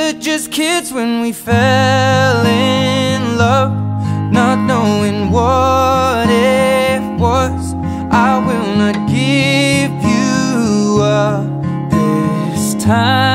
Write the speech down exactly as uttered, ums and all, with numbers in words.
were just kids when we fell in love, not knowing what it was. I will not give you up this time.